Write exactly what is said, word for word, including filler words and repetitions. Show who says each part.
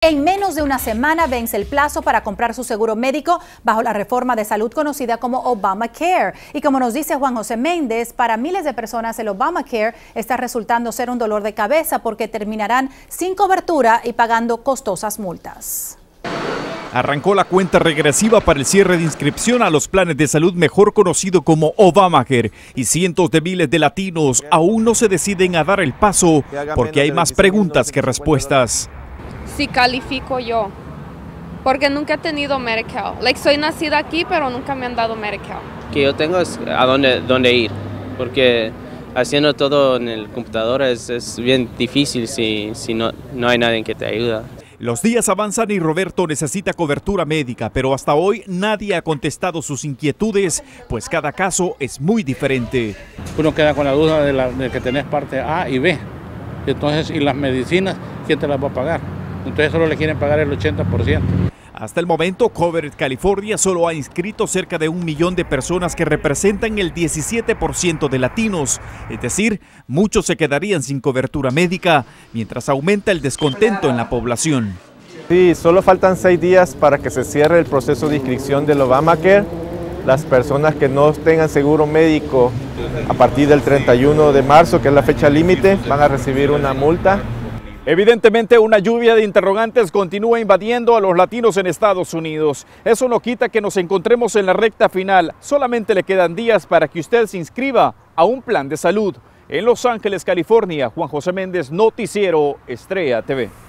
Speaker 1: En menos de una semana vence el plazo para comprar su seguro médico bajo la reforma de salud conocida como Obamacare. Y como nos dice Juan José Méndez, para miles de personas el Obamacare está resultando ser un dolor de cabeza porque terminarán sin cobertura y pagando costosas multas.
Speaker 2: Arrancó la cuenta regresiva para el cierre de inscripción a los planes de salud mejor conocido como Obamacare y cientos de miles de latinos aún no se deciden a dar el paso porque hay más preguntas que respuestas.
Speaker 3: Si califico yo, porque nunca he tenido Medicaid. Like, soy nacida aquí, pero nunca me han dado Medicaid.
Speaker 4: Que yo tengo es a dónde, dónde ir, porque haciendo todo en el computador es, es bien difícil si, si no, no hay nadie que te ayuda.
Speaker 2: Los días avanzan y Roberto necesita cobertura médica, pero hasta hoy nadie ha contestado sus inquietudes, pues cada caso es muy diferente.
Speaker 5: Uno queda con la duda de, la, de que tenés parte A y B, entonces, y las medicinas, ¿quién te las va a pagar? Entonces solo le quieren pagar el ochenta por ciento.
Speaker 2: Hasta el momento, Covered California solo ha inscrito cerca de un millón de personas que representan el diecisiete por ciento de latinos. Es decir, muchos se quedarían sin cobertura médica, mientras aumenta el descontento en la población.
Speaker 6: Sí, solo faltan seis días para que se cierre el proceso de inscripción del Obamacare. Las personas que no tengan seguro médico a partir del treinta y uno de marzo, que es la fecha límite, van a recibir una multa.
Speaker 2: Evidentemente, una lluvia de interrogantes continúa invadiendo a los latinos en Estados Unidos. Eso no quita que nos encontremos en la recta final. Solamente le quedan días para que usted se inscriba a un plan de salud. En Los Ángeles, California, Juan José Méndez, Noticiero Estrella T V.